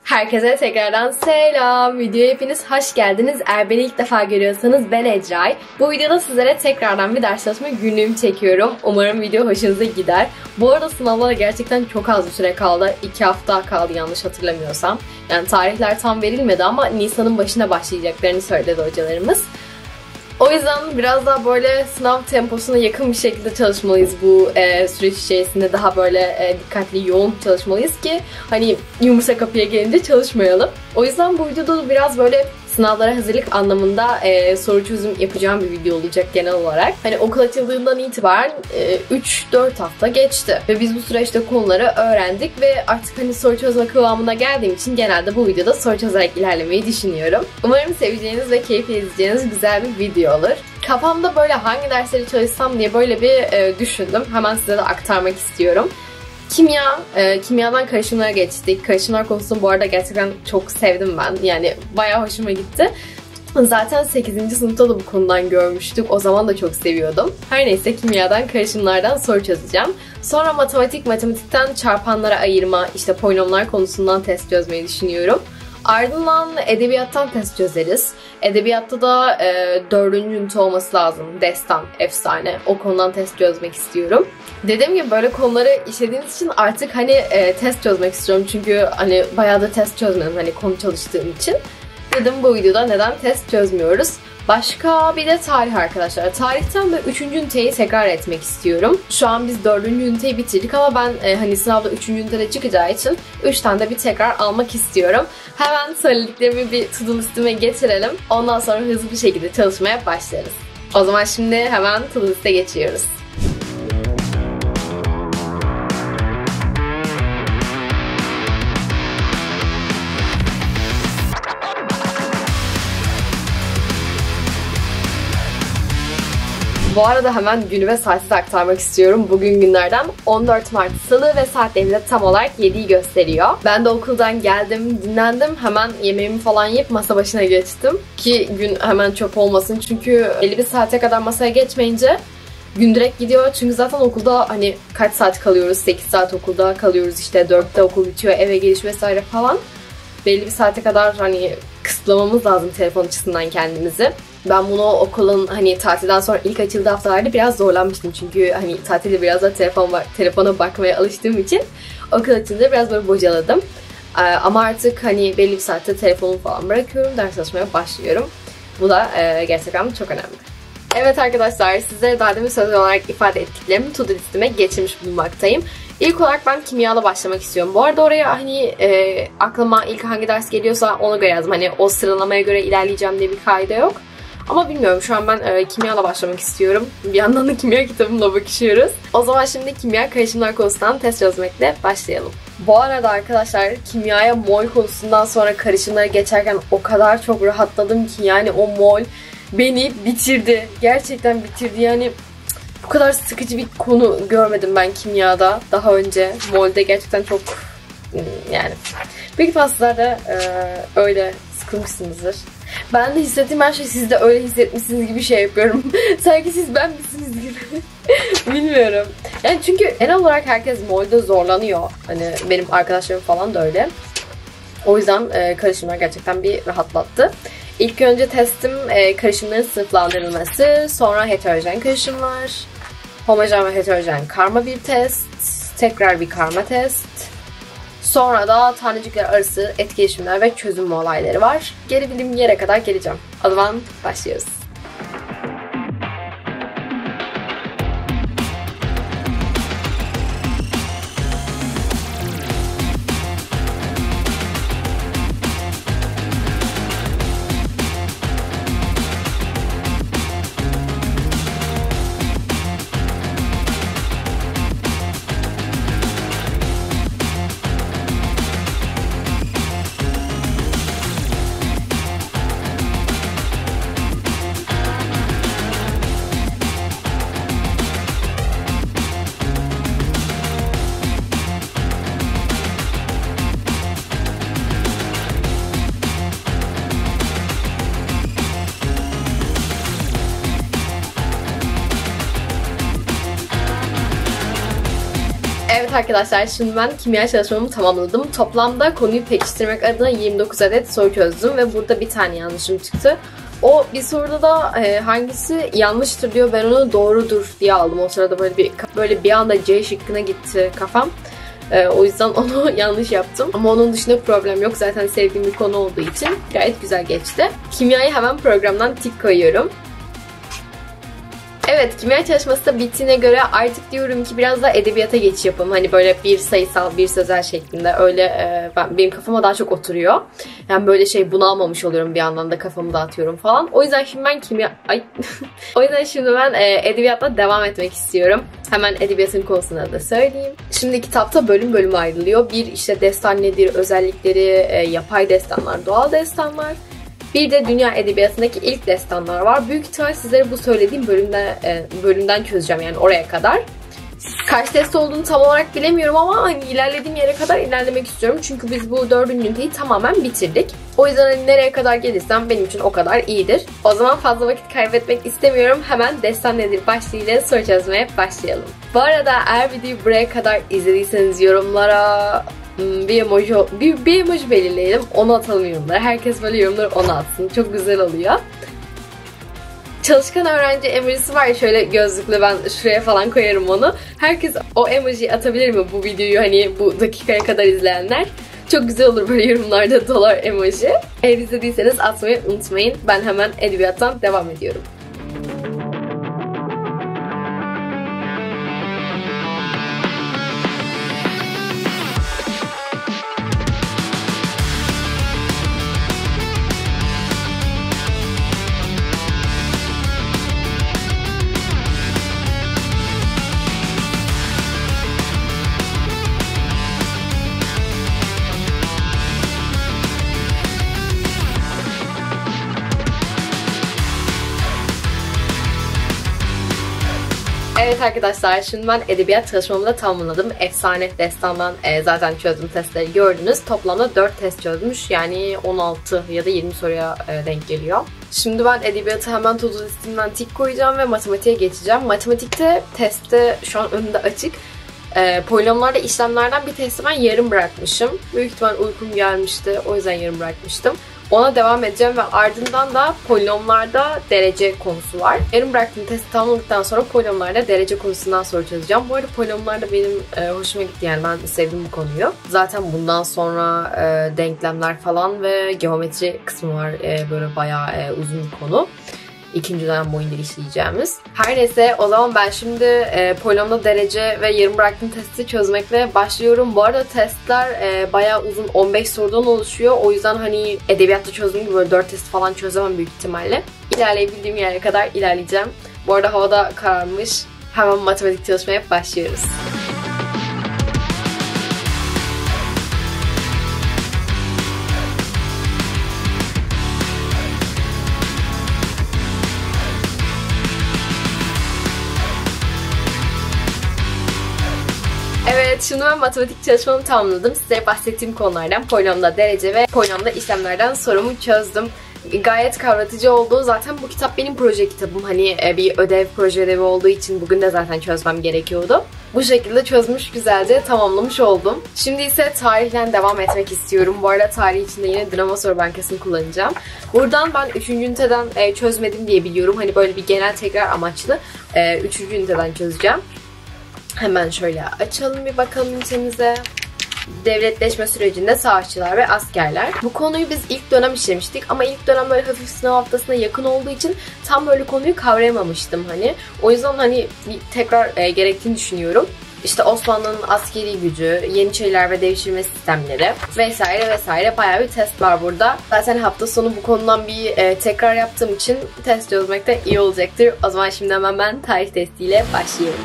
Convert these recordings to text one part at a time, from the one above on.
Herkese tekrardan selam. Videoya hepiniz hoş geldiniz. Eğer beni ilk defa görüyorsanız ben Ecray. Bu videoda sizlere tekrardan bir ders çalışma günlüğümü çekiyorum. Umarım video hoşunuza gider. Bu arada sınavlara gerçekten çok az bir süre kaldı. 2 hafta kaldı yanlış hatırlamıyorsam. Yani tarihler tam verilmedi ama Nisan'ın başına başlayacaklarını söyledi hocalarımız. O yüzden biraz daha böyle sınav temposuna yakın bir şekilde çalışmalıyız bu süreç içerisinde. Daha böyle dikkatli, yoğun çalışmalıyız ki hani yumurta kapıya gelince çalışmayalım. O yüzden bu videoda biraz böyle sınavlara hazırlık anlamında soru çözüm yapacağım bir video olacak genel olarak. Hani okul açıldığından itibaren 3-4 hafta geçti. Ve biz bu süreçte konuları öğrendik ve artık hani soru çözme kıvamına geldiğim için genelde bu videoda soru çözerek ilerlemeyi düşünüyorum. Umarım seveceğiniz ve keyifle izleyeceğiniz güzel bir video olur. Kafamda böyle hangi dersleri çalışsam diye böyle bir düşündüm. Hemen size de aktarmak istiyorum. Kimyadan karışımlara geçtik. Karışımlar konusunu bu arada gerçekten çok sevdim ben. Yani bayağı hoşuma gitti. Zaten 8. sınıfta da bu konudan görmüştük. O zaman da çok seviyordum. Her neyse kimyadan, karışımlardan soru çözeceğim. Sonra matematikten çarpanlara ayırma, işte polinomlar konusundan test çözmeyi düşünüyorum. Ardından edebiyattan test çözeriz. Edebiyatta da 4. ünite olması lazım. Destan, efsane. O konudan test çözmek istiyorum. Dediğim gibi böyle konuları işlediğiniz için artık hani test çözmek istiyorum. Çünkü hani bayağı da test çözmedim hani konu çalıştığım için. Dedim bu videoda neden test çözmüyoruz. Başka bir de tarih arkadaşlar. Tarihten de 3. üniteyi tekrar etmek istiyorum. Şu an biz 4. üniteyi bitirdik ama ben hani sınavda 3. ünitede çıkacağı için 3 tane de bir tekrar almak istiyorum. Hemen söylediklerimi bir to-do listeme getirelim. Ondan sonra hızlı bir şekilde çalışmaya başlarız. O zaman şimdi hemen to-do liste geçiyoruz. Bu arada hemen günü ve saati de aktarmak istiyorum. Bugün günlerden 14 Mart Salı ve saatlerinde tam olarak 7'yi gösteriyor. Ben de okuldan geldim, dinlendim. Hemen yemeğimi falan yiyip masa başına geçtim. Ki gün hemen çöp olmasın. Çünkü belli bir saate kadar masaya geçmeyince gün direkt gidiyor. Çünkü zaten okulda hani kaç saat kalıyoruz? 8 saat okulda kalıyoruz. İşte 4'te okul bitiyor, eve geliş vesaire falan. Belli bir saate kadar hani kısıtlamamız lazım telefon açısından kendimizi. Ben bunu okulun hani tatilden sonra ilk açıldığı haftalarda biraz zorlanmıştım. Çünkü hani tatilde biraz da telefona bakmaya alıştığım için okul açılınca biraz böyle bocaladım. Ama artık hani belli bir saatte telefonumu falan bırakıyorum. Ders çalışmaya başlıyorum. Bu da gerçekten çok önemli. Evet arkadaşlar, sizlere daha demin söz olarak ifade ettiklerimi to-do listeme geçirmiş bulunmaktayım. İlk olarak ben kimyayla başlamak istiyorum. Bu arada oraya hani aklıma ilk hangi ders geliyorsa ona göre yazdım. Hani o sıralamaya göre ilerleyeceğim diye bir kaide yok. Ama bilmiyorum, şu an ben kimyayla başlamak istiyorum. Bir yandan da kimya kitabımla bakışıyoruz. O zaman şimdi kimya karışımlar konusundan test çözmekle başlayalım. Bu arada arkadaşlar kimyaya mol konusundan sonra karışımlara geçerken o kadar çok rahatladım ki yani o mol beni bitirdi. Gerçekten bitirdi yani. Bu kadar sıkıcı bir konu görmedim ben kimyada daha önce. Molde gerçekten çok yani. Büyük ihtimalle sizler de öyle sıkılmışsınızdır. Ben de hissettiğim her şey siz de öyle hissetmişsiniz gibi şey yapıyorum. Sanki siz ben misiniz gibi. Bilmiyorum. Yani çünkü genel olarak herkes molde zorlanıyor. Hani benim arkadaşlarım falan da öyle. O yüzden karışımlar gerçekten bir rahatlattı. İlk önce testim karışımların sınıflandırılması, sonra heterojen karışımlar, homojen ve heterojen karma bir test, tekrar bir karma test, sonra da tanecikler arası etkileşimler ve çözünme olayları var. Gelebildiğim yere kadar geleceğim. O zaman başlıyoruz. Evet arkadaşlar, şimdi ben kimya çalışmamı tamamladım. Toplamda konuyu pekiştirmek adına 29 adet soru çözdüm ve burada bir tane yanlışım çıktı. O bir soruda da hangisi yanlıştır diyor, ben onu doğrudur diye aldım. O sırada böyle bir anda C şıkkına gitti kafam. O yüzden onu yanlış yaptım. Ama onun dışında problem yok. Zaten sevdiğim bir konu olduğu için gayet güzel geçti. Kimyayı hemen programdan tik koyuyorum. Evet, kimya çalışması da bittiğine göre artık diyorum ki biraz da edebiyata geçiş yapalım. Hani böyle bir sayısal, bir sözel şeklinde. Öyle benim kafama daha çok oturuyor. Yani böyle bunu almamış oluyorum, bir yandan da kafamı dağıtıyorum falan. O yüzden şimdi ben edebiyatla devam etmek istiyorum. Hemen edebiyatın konusuna da söyleyeyim. Şimdi kitapta bölüm bölüm ayrılıyor. Bir işte destan nedir, özellikleri, yapay destanlar, doğal destanlar. Bir de dünya edebiyatındaki ilk destanlar var. Büyük ihtimal sizlere bu söylediğim bölümden çözeceğim, yani oraya kadar. Kaç test olduğunu tam olarak bilemiyorum ama hani ilerlediğim yere kadar ilerlemek istiyorum. Çünkü biz bu 4. üniteyi tamamen bitirdik. O yüzden hani nereye kadar gelirsem benim için o kadar iyidir. O zaman fazla vakit kaybetmek istemiyorum. Hemen destan nedir başlığıyla soru çözmeye başlayalım. Bu arada eğer videoyu buraya kadar izlediyseniz yorumlara bir emoji belirleyelim. Onu atalım yorumlara. Herkes böyle yorumları ona atsın. Çok güzel oluyor. Çalışkan öğrenci emojisi var ya, şöyle gözlüklü, ben şuraya falan koyarım onu. Herkes o emojiyi atabilir mi bu videoyu, hani bu dakikaya kadar izleyenler? Çok güzel olur böyle yorumlarda dolar emoji. Eğer izlediyseniz atmayı unutmayın. Ben hemen edebiyattan devam ediyorum. Evet arkadaşlar, şimdi ben edebiyat çalışmamı da tamamladım. Efsane destandan zaten çözdüm, testleri gördünüz. Toplamda 4 test çözmüş, yani 16 ya da 20 soruya denk geliyor. Şimdi ben edebiyatı hemen to-do listemden tik koyacağım ve matematiğe geçeceğim. Matematikte testte şu an önümde açık. Polinomlarda işlemlerden bir testi ben yarım bırakmışım. Büyük ihtimal uykum gelmişti, o yüzden yarım bırakmıştım. Ona devam edeceğim ve ardından da polinomlarda derece konusu var. Yarım bıraktığım testi tamamladıktan sonra polinomlarda derece konusundan soru çözeceğim. Bu arada polinomlarda benim hoşuma gitti, yani ben sevdim bu konuyu. Zaten bundan sonra denklemler falan ve geometri kısmı var. Böyle bayağı uzun bir konu. İkinci dönem boyunca işleyeceğimiz. Her neyse, o zaman ben şimdi polinomda derece ve yarım bıraktığım testi çözmekle başlıyorum. Bu arada testler bayağı uzun, 15 sorudan oluşuyor. O yüzden hani edebiyatta çözdüğüm gibi böyle 4 test falan çözemem büyük ihtimalle. İlerleyebildiğim yere kadar ilerleyeceğim. Bu arada havada kararmış. Hemen matematik çalışmaya başlıyoruz. Evet, şimdi ben matematik çalışmamı tamamladım. Size bahsettiğim konulardan polinomda derece ve polinomda işlemlerden sorumu çözdüm. Gayet kavratıcı oldu. Zaten bu kitap benim proje kitabım. Hani bir proje ödevi olduğu için bugün de zaten çözmem gerekiyordu. Bu şekilde çözmüş, güzelce tamamlamış oldum. Şimdi ise tarihle devam etmek istiyorum. Bu arada tarih içinde yine Dinamo Soru Bankası'nı kullanacağım. Buradan ben 3. üniteden çözmedim diye biliyorum. Hani böyle bir genel tekrar amaçlı 3. üniteden çözeceğim. Hemen şöyle açalım, bir bakalım ünitemize. Devletleşme sürecinde savaşçılar ve askerler. Bu konuyu biz ilk dönem işlemiştik ama ilk dönem böyle hafif sınav haftasına yakın olduğu için tam böyle konuyu kavrayamamıştım hani. O yüzden hani bir tekrar gerektiğini düşünüyorum. İşte Osmanlı'nın askeri gücü, Yeniçeriler ve devşirme sistemleri vesaire vesaire, bayağı bir test var burada. Zaten hafta sonu bu konudan bir tekrar yaptığım için test çözmek de iyi olacaktır. O zaman şimdi hemen ben tarih testiyle başlıyorum.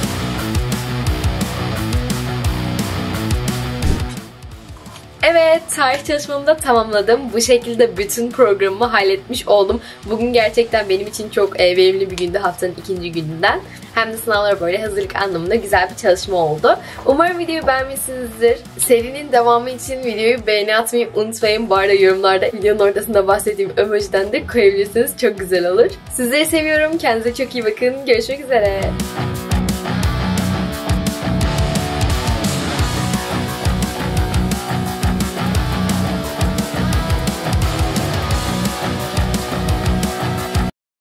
Evet, tarih çalışmamı da tamamladım. Bu şekilde bütün programımı halletmiş oldum. Bugün gerçekten benim için çok verimli bir gündü, haftanın ikinci gününden. Hem de sınavlara böyle hazırlık anlamında güzel bir çalışma oldu. Umarım videoyu beğenmişsinizdir. Serinin devamı için videoyu beğeni atmayı unutmayın. Bu arada yorumlarda videonun ortasında bahsettiğim emojiden de koyabilirsiniz. Çok güzel olur. Sizleri seviyorum. Kendinize çok iyi bakın. Görüşmek üzere.